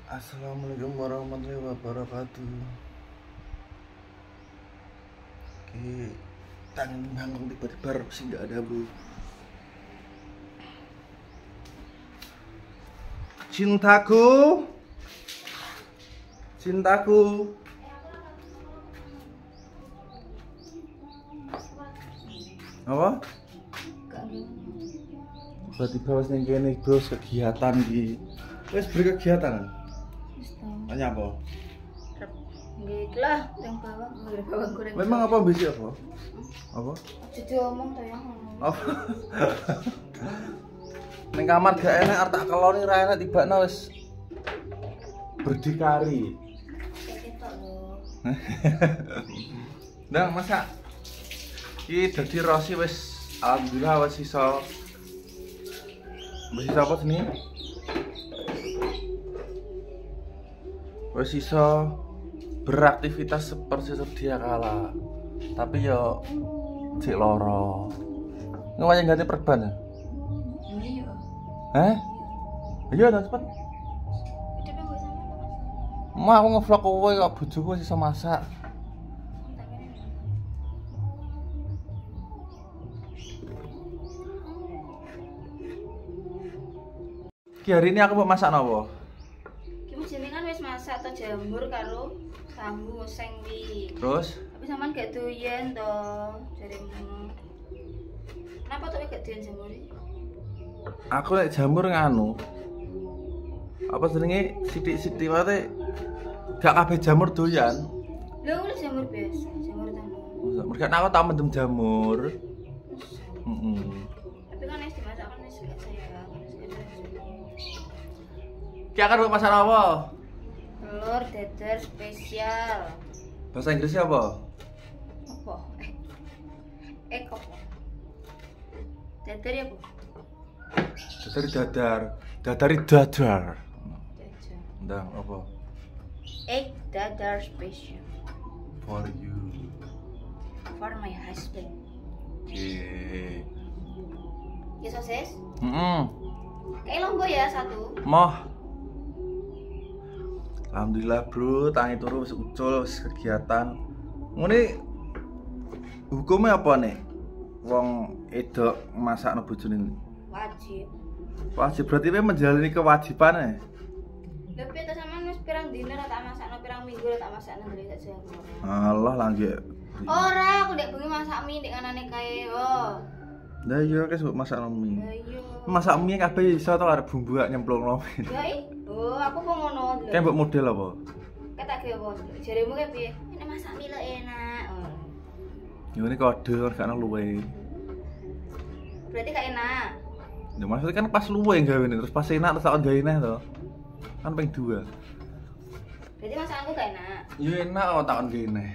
Assalamualaikum warahmatullahi wabarakatuh. Oke, tangan bangun tiba-tiba sih nggak ada bro. Cintaku, cintaku. Apa? Tiba-tiba wis ning kene bros kegiatan iki. Wis berkegiatan. Tanya apa? Gitulah, yang bawang goreng. Memang apa bisi apa? Apa? Jadi omong to yang ngomong. Apa? Ning kamar gak enak arep tak keloni ra enak tibakno wis berdikari. Ketok lho. Ndang masak. Iki dadi rosi wis alhamdulillah wis iso. Wis iso apa sini? Wis iso beraktivitas seperti sedia kala. Tapi yo cek loro. Ngewayang ganti perban ya? Iya. Hah? Iya dah cepet. Itu pengen gue sama Mau aku ngevlog kowe kok bojoku wis iso masak. Ki hari ini aku mau masak napa? Ki jenengan wis masak to jamur karo tahu seng wi. Terus Tapi sampean gak doyan to, jaremu. Kenapa tuh gak doyan jamur iki? aku nek jamur nganu. Apa jenenge sithik-sithik wae gak kabeh jamur doyan. Lho, udah jamur biasa, jamur tahu. Mereka aku tak mendem jamur. Tapi kan wis dimasak kan wis gak sayang. Ki akan buat masak apa? Telur dadar spesial. Bahasa Inggrisnya apa? Apa? Kok. Dadar ya, Bu? Dadari dadar. Dadar. Ndang apa? Egg dadar special For you. for my husband. Oke. Ya sosis? Kayak lombo ya satu. Moh. Alhamdulillah bro, tangi turu wis ucul wis kegiatan. Ngene hukumnya apa nih? Wong edok masakno bojone. Wajib. Wajib berarti kowe menjalani kewajiban. Tapi itu sama wis pirang dina ra tak masakno, pirang minggu ra tak masakno dari tak jamur. Allah lanjut. Ora, aku ndek bengi masak mie ndek nganane kae. Oh. Lah iya kes masak mie. Lah iya. Masak mie kabeh iso to arep bumbu gak nyemplungno. Ya oh, aku kok ngono lho. Kayak mbok model apa? Kata ge apa? Jaremu kae piye? Nek masak mie lo enak. Oh. Ya ini kode gak ono luwe. Berarti gak enak. Ya maksudnya kan pas luwe gawe ini terus pas enak terus tak gawe neh to. Kan ping 2. Berarti masakanku gak enak. Ya enak kok tak gawe neh.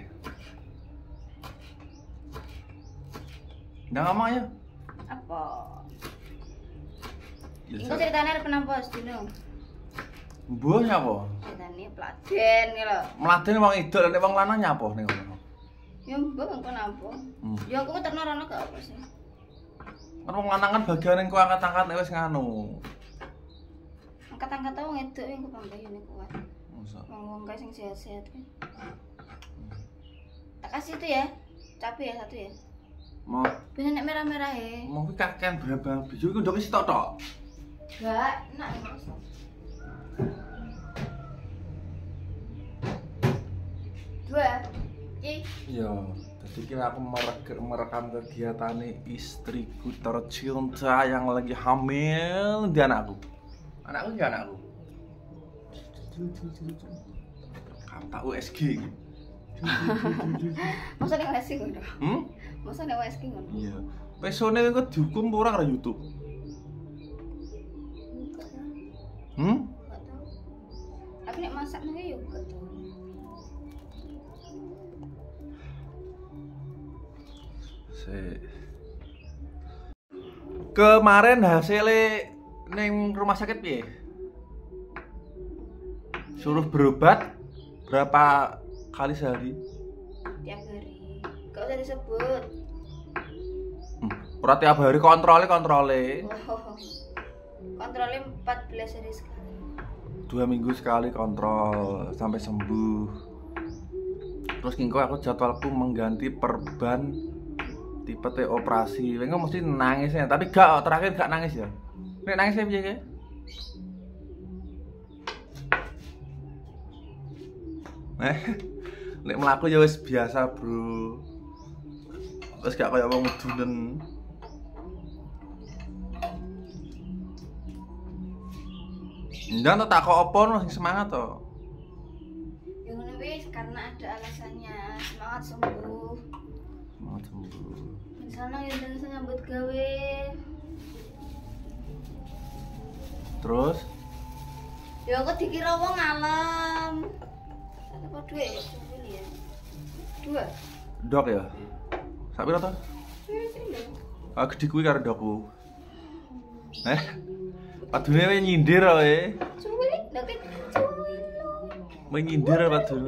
Ndak ngomong ya. Apa? Ya, Iku ceritane arep napa sedino? Mbah nyapa? Ceritane pladen iki lho. Mladen wong idol nek wong lanang nyapa ning kono. Ya mbok engko napa? Ya aku terno rono gak apa sih. Kan wong lanang kan bagian ning ku angkat-angkat nek wis nganu. Angkat-angkat tau ngeduk engko pambayane kuat. Masa. Wong kae sing sehat-sehat kan. Tak kasih itu ya. Cabe ya satu ya. Mau Bener nek merah-merah ya. mau ki kakean berabang bijo iku ndok sitok tok. Gak, enak ya Mas. Dua. Iki. Iya, tadi kira aku merekam kegiatan istriku tercinta yang lagi hamil di anakku. Anakku ya anakku. Kata USG. Masa nek wes ngono. Masa nek wes ngono. Iya. Pesone kok dihukum ora karo YouTube. Gak tau. Aku nek masak nang yo gak tau. Kemarin hasilnya neng rumah sakit piye? Suruh berobat berapa kali sehari? Tiap hari. Gak usah disebut. Ora tiap hari kontrole. Oh. Kontrolnya 14 hari sekali. 2 minggu sekali kontrol sampai sembuh. Terus kingko aku jadwalku mengganti perban tipe T operasi. Engko mesti nangis ya, tapi gak terakhir gak nangis ya. Nek nangis piye ki? Nek mlaku ya wis biasa, Bro. Wis gak kaya wong medunen. Ndan tak kok apa no sing semangat to. Ya ngono wis karena ada alasannya. Semangat sembuh. Semangat sembuh. Misalnya yang bisa nyambut gawe. Terus Ya kok dikira wong alam. Apa duit ya? Dua. dok ya? Sak piro to? Ah gede kuwi karo dokku. Padune wae nyindir wae. Cuwili, lha cuwili. Wae nyindir padune.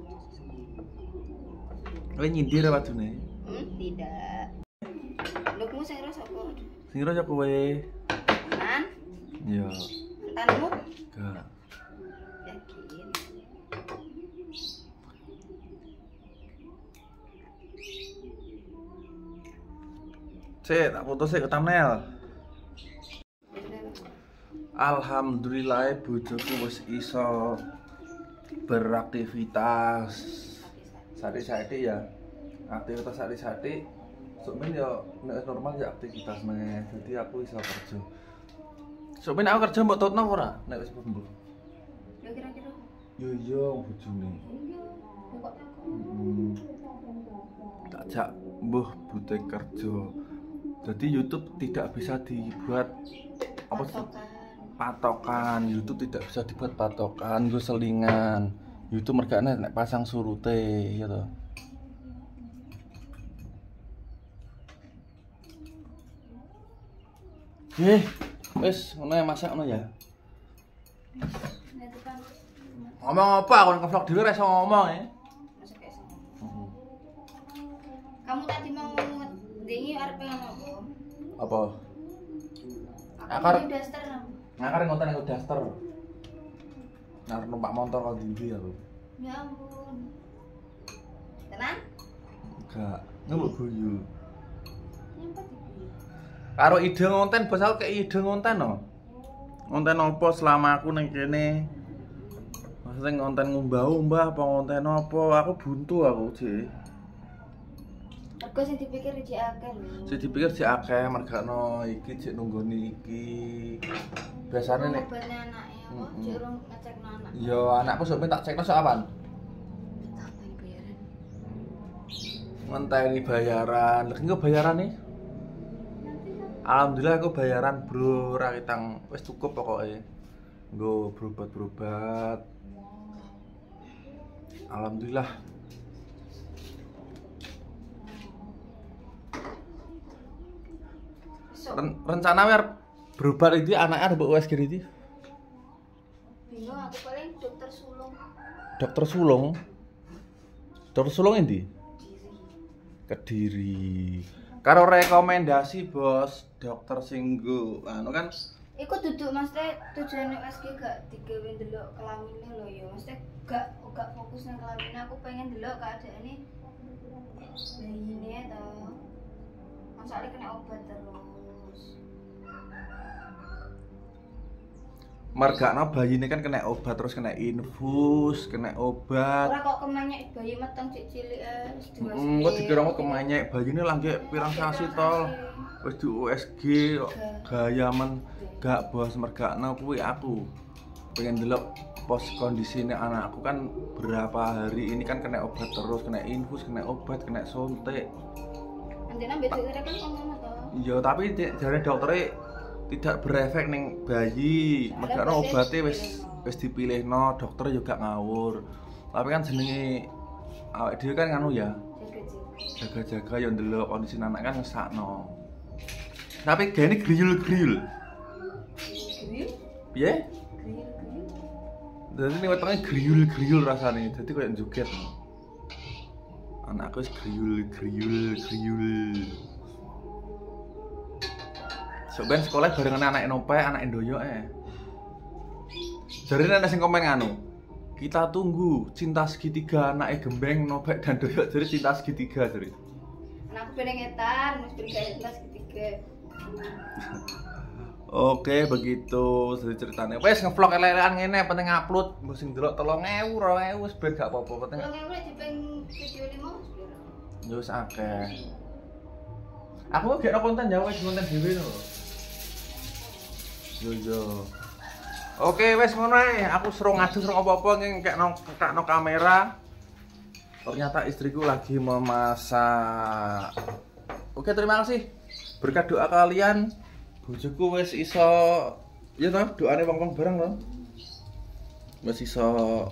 Wae nyindir padune. Tidak. Dokmu sing ros apa? Sing ora kowe. Kan? Iya. Mantanmu? Gak. Yakin. Cek, tak foto sik ke thumbnail. Alhamdulillah bojoku wis iso beraktivitas. Sari-sari ya. Aktivitas sari-sari. Somen ya nek normal ya aktivitas meneh. Jadi aku iso kerja. Somen aku kerja mbok tutno ora nek wis sembuh. Ya kira-kira. Yo yo bojone. Iya, kok takon. Tak jak mbuh butuh kerja. Jadi YouTube tidak bisa dibuat apa sih? Patokan. YouTube tidak bisa dibuat patokan, gue selingan. YouTube mergane nek pasang surute ya toh. Wis ngono ya masak ngono ya. Nah, depan. Ngomong apa aku nge-vlog dhewe ra iso ngomong ya. Masuk kayak sama. Kamu tadi mau ngedengi arep ngomong apa? Apa? Aku Akar- ini daster. Ngakar ngonten aku daster. Nah, numpak motor kok ndi aku. Ya ampun. Tenang? Enggak, ngebuk guyu. Nyempet iki. Karo ide ngonten bos aku kayak ide ngonten no. Ngonten apa selama aku ning kene? Maksudnya ngonten ngumbah-umbah apa ngonten apa? Aku buntu aku, Cik. Rego sing dipikir iki akeh lho. Sing dipikir sik akeh mergakno iki cek nunggoni iki. Biasane nek Obatnya anaknya apa? Cek urung ngecekno anak. yo anakku sampe tak cekno sok apan? Tak tani bayaran. Ngenteni bayaran. Lha engko bayaran nih? Alhamdulillah aku bayaran, Bro. Ora kitang wis cukup pokoke. Nggo berobat-berobat. Alhamdulillah. Besok Rencana arep berobat iki anaknya arep USG iki. bingung aku paling dokter sulung Dokter sulung. Dokter sulung endi? diri. Kediri. Karo rekomendasi bos dokter sing nggo anu kan Iku duduk maksudnya tujuannya USG gak digawe ndelok kelaminnya lho ya. Maksudnya gak fokus nang kelaminnya, aku pengen ndelok keadaane bayine to. Masalahnya kena obat terus. margakno bayine kan kena obat terus kena infus, kena obat. Ora kok kemanyek bayi meteng cilik wis dewasa. Kok dikira kok kemanyek bayine langge pirang sasi tol. Wis di USG kok gaya men gak bos mergakno kuwi aku. Pengen delok pos kondisine anakku kan berapa hari ini kan kena obat terus, kena infus, kena obat, kena suntik. Nanti nambah dokter kan ngono to. Iya, tapi jare doktere tidak berefek ning bayi. Mergakno obatnya wis dipilihno, dokter juga ngawur. Tapi kan jenenge awake dhewe kan nganu ya, jaga-jaga ya ndelok kondisi anak kan ngesakno. Tapi gene griyul-griyul. Griyul? Piye? Griyul. Jadi ini wetenge griyul-griyul rasane. Dadi koyo joget. Anakku wis griyul-griyul. Sok ben sekolah barengan anak nopek, anak ndoyo Jarine ana sing komen nganu. Kita tunggu cinta segitiga anake gembeng nobek dan doyok jadi cinta segitiga jadi. Anakku pengen ngetan, wis bergaya kelas ketiga. Oke, begitu jadi ceritanya. Wes ngevlog elek-elekan ngene penting upload mesti ndelok 3.000 2.000 wis ben gak apa-apa penting. Kalau nggak boleh dipeng video ini mau sebenarnya. Ya wis akeh. Aku gak ada konten ya wis konten dhewe lho. Yo. Oke, wes ngono ae. Aku seru ngadu seru apa-apa ngekno kamera. Ternyata istriku lagi memasak. Oke, terima kasih. Berkat doa kalian, bojoku wis iso ya toh, doane wong-wong bareng loh. Wis iso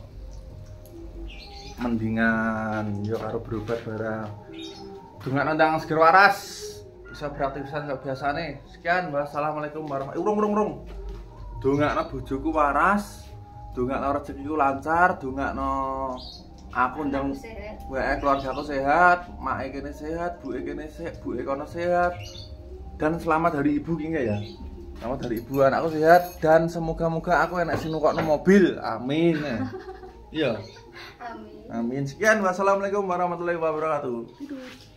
mendingan yo karo berobat barang. Dongak nandang seger waras. Bisa beraktivitas kayak biasane. Sekian, wassalamualaikum warahmatullahi wabarakatuh. Urung. Dongakno bojoku waras, dongakno rezekiku lancar, dongakno aku ndang wae keluargaku sehat, mak kene sehat, buke kene sehat, buke kono sehat. Dan selamat hari ibu ki ya. Selamat hari ibu, anakku sehat dan semoga-moga aku enak sing nukokno mobil. Amin. Iya. Amin. Amin. Sekian, wassalamualaikum warahmatullahi wabarakatuh.